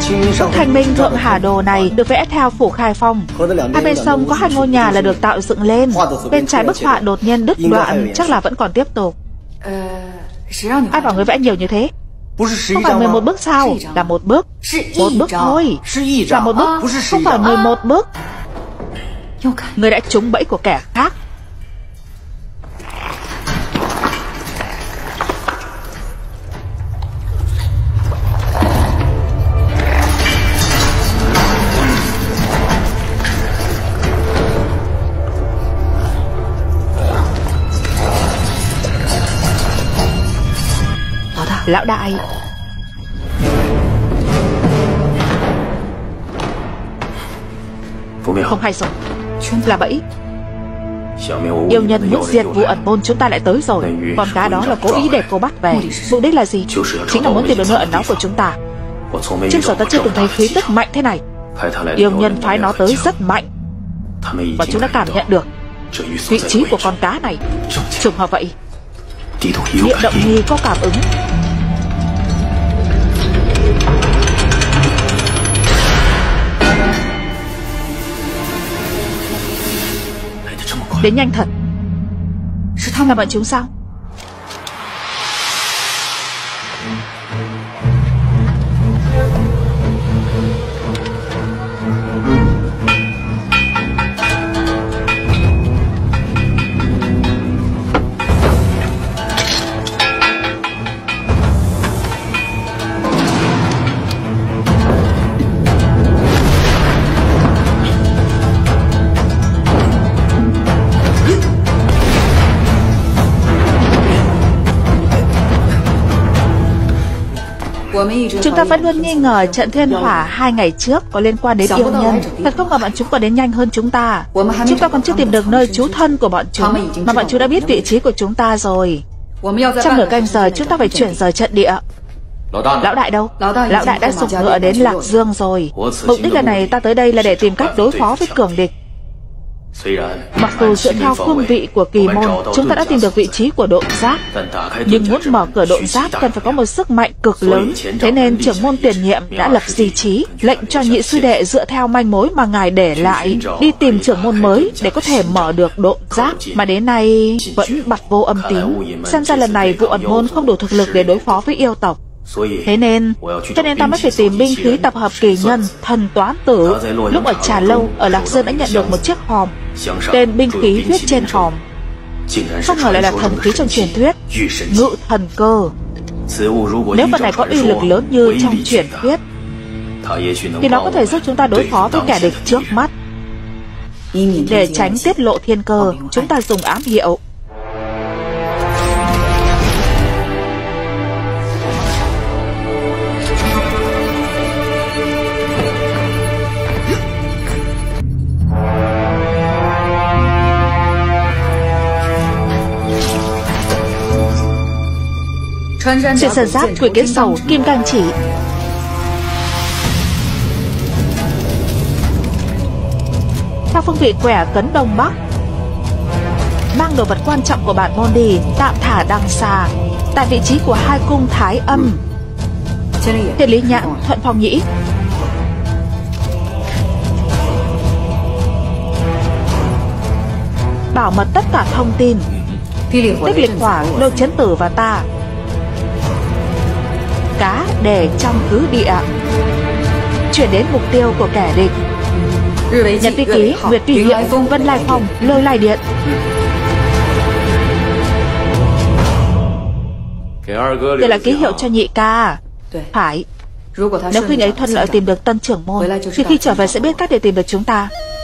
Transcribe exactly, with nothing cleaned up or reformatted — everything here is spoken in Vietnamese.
Bức Thanh Minh Thượng Hà Đồ này được vẽ theo phủ Khai Phong. Hai bên sông có hai ngôi nhà là được tạo dựng lên. Bên trái bức họa đột nhiên đứt đoạn, chắc là vẫn còn tiếp tục. Ai bảo người vẽ nhiều như thế? Không phải mười một bức sao? Là một bức. Một bức thôi. Là một bức, không phải mười một bức. Người đã trúng bẫy của kẻ khác. Lão đại, không hay rồi, là bẫy. Yêu nhân muốn diệt Vụ Ẩn Môn, chúng ta lại tới rồi. Con cá đó là cố ý để cô bắt về. Mục đích là gì? Chính là muốn tìm được nơi ẩn náu của chúng ta. Trước giờ ta chưa từng thấy khí tức mạnh thế này. Yêu nhân phái nó tới rất mạnh, và chúng đã cảm nhận được vị trí của con cá này. Trùng hợp vậy. Địa động nghi có cảm ứng. Đến nhanh thật. Là bọn chúng sao? Chúng ta vẫn luôn nghi ngờ trận thiên hỏa hai ngày trước có liên quan đến yêu nhân. Thật không ngờ bọn chúng còn đến nhanh hơn chúng ta. Chúng ta còn chưa tìm được nơi trú thân của bọn chúng, mà bọn chúng đã biết vị trí của chúng ta rồi. Trong nửa canh giờ chúng ta phải chuyển rời trận địa. Lão đại đâu? Lão đại đã dục ngựa đến Lạc Dương rồi. Mục đích lần này ta tới đây là để tìm cách đối phó với cường địch. Mặc dù dựa theo phương vị của kỳ môn, chúng ta đã tìm được vị trí của độn giáp, nhưng muốn mở cửa độn giáp cần phải có một sức mạnh cực lớn. Thế nên trưởng môn tiền nhiệm đã lập di chí, lệnh cho nhị sư đệ dựa theo manh mối mà ngài để lại, đi tìm trưởng môn mới để có thể mở được độn giáp, mà đến nay vẫn bặt vô âm tín. Xem ra lần này Vụ Ẩn Môn không đủ thực lực để đối phó với yêu tộc. Thế nên, cho nên ta mới phải tìm binh khí tập hợp kỳ nhân, thần toán tử. Lúc ở Trà Lâu, ở Lạc Dương đã nhận được một chiếc hòm. Tên binh khí viết trên hòm không ngờ lại là thần khí trong truyền thuyết, Ngự Thần Cơ. Nếu vật này có uy lực lớn như trong truyền thuyết, thì nó có thể giúp chúng ta đối phó với kẻ địch trước mắt. Để tránh tiết lộ thiên cơ, chúng ta dùng ám hiệu. Trên sơn giáp quỷ kiến sầu, kim cang chỉ. Theo phương vị quẻ cấn đông bắc, mang đồ vật quan trọng của bản môn đi, tạm thả đằng xa, tại vị trí của hai cung thái âm, Thiên Lý Nhãn, Thuận Phong Nhĩ. Bảo mật tất cả thông tin. Tích Lịch Hỏa, Lôi Chấn Tử và ta. Cá để trong cứ địa, chuyển đến mục tiêu của kẻ địch. Nhật Vi Ký, Nguyệt Vi Hiện, Vân Lai Phong, Lôi Lai Điện. Đây là ký hiệu cho nhị ca. Phải. Nếu huynh ấy thuận lợi tìm được tân trưởng môn, thì khi trở về sẽ biết cách để tìm được chúng ta.